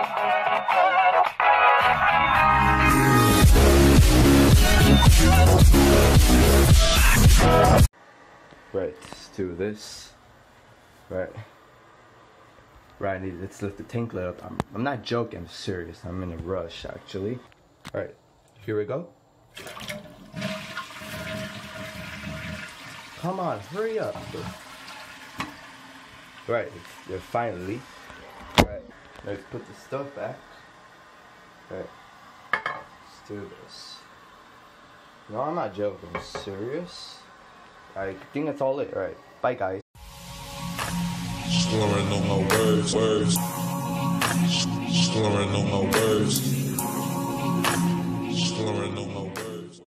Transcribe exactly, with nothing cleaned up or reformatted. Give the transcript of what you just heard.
Right, let's do this. Right. Right, let's lift the tank lid up. I'm, I'm not joking, I'm serious. I'm in a rush, actually. Alright, here we go. Come on, hurry up. Right, it's, finally. Right, let's put the stuff back. Right, let's do this. No, I'm not joking, I'm serious. I think that's all it. Alright, bye guys. Slurring on my words, words. Slurring on my words. Slurring on my